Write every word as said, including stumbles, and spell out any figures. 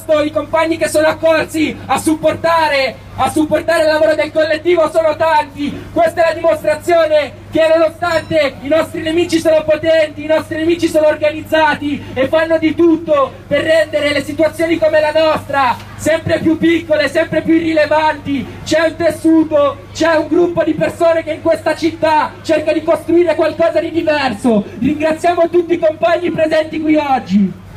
posto, i compagni che sono accorsi a supportare, a supportare il lavoro del collettivo sono tanti. Questa è la dimostrazione che nonostante i nostri nemici sono potenti, i nostri nemici sono organizzati e fanno di tutto per rendere le situazioni come la nostra sempre più piccole, sempre più irrilevanti, c'è un tessuto, c'è un gruppo di persone che in questa città cerca di costruire qualcosa di diverso. Ringraziamo tutti i compagni presenti qui oggi.